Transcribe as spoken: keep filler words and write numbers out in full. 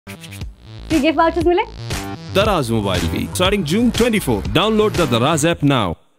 Free gift vouchers मिले। Daraz Mobile Week starting June twenty-fourth. Download the Daraz app now.